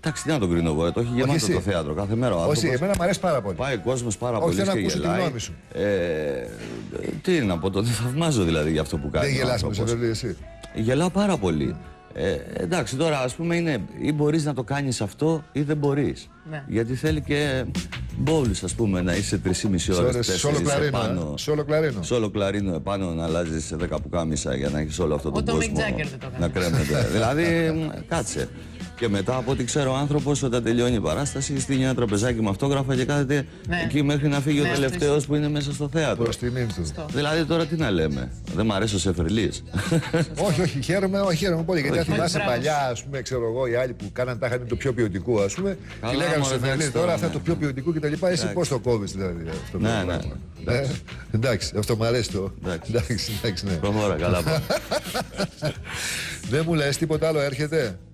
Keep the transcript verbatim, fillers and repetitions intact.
Εντάξει, τι να τον κρίνω εγώ, το έχει γεμάτο το θέατρο κάθε μέρα. Όχι, εμένα μου αρέσει πάρα πολύ. Πάει ο κόσμος πάρα Όχι, πολύ. θέλω να ακούσω τη γνώμη σου. Ε, τι να πω, τον θαυμάζω δηλαδή για αυτό που κάνει. Δεν γελάς με Σεφερλή, εσύ? Γελάω πάρα πολύ. Ε, εντάξει, τώρα ας πούμε είναι ή μπορείς να το κάνεις αυτό ή δεν μπορείς. Ναι. Γιατί θέλει και μπόλους, ας πούμε, να είσαι τρεις και μισή ώρες, τέσσερις επάνω. Σόλο κλαρίνο. Σόλο κλαρίνο επάνω, να αλλάζεις σε δέκα πουκάμισα για να έχεις όλο αυτό το κόσμο να κρέμεται. Δηλαδή, κάτσε. Και μετά από ό,τι ξέρω ο άνθρωπος όταν τελειώνει η παράσταση στείνει ένα τραπεζάκι με αυτόγραφα και κάθεται ναι. εκεί μέχρι να φύγει ναι, ο τελευταίος που είναι μέσα στο θέατρο. Προς τιμήν του. Δηλαδή τώρα τι να λέμε, δεν μ' αρέσει ο Σεφερλής. όχι, όχι, χαίρομαι, όχι, χαίρομαι πολύ. Γιατί αν θυμάσαι παλιά, ας πούμε, ξέρω εγώ, οι άλλοι που κάναν τα είχαν το πιο ποιοτικό, ας πούμε. Και λέγανε στο Σεφερλή τώρα αυτά το πιο ποιοτικό κτλ. Εσύ πώς το κόβεις δηλαδή αυτό. Ναι, ναι. Εντάξει, αυτό μου αρέσει το. Εντάξει, εντάξει, ναι. Προχώρα, καλά. Δεν μου λες τίποτα άλλο έρχεται?